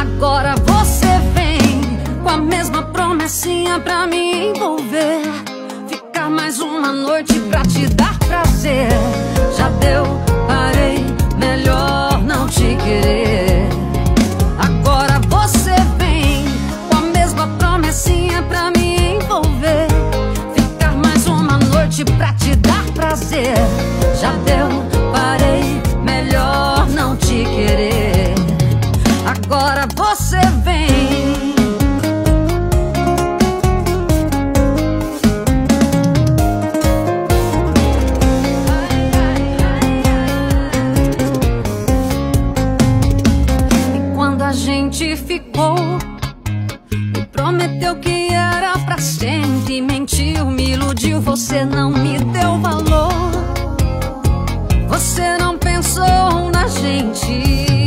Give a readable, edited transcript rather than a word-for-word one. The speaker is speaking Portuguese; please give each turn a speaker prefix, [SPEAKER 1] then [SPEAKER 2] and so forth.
[SPEAKER 1] Agora você vem com a mesma promessinha pra me envolver, ficar mais uma noite pra te dar prazer. Já deu, parei, melhor não te querer. Agora você vem com a mesma promessinha pra me envolver, ficar mais uma noite pra te dar prazer. Já deu, parei, melhor não te querer. Agora você vem. E quando a gente ficou, me prometeu que era pra sempre, mentiu, me iludiu, você não me deu valor. Você não pensou na gente.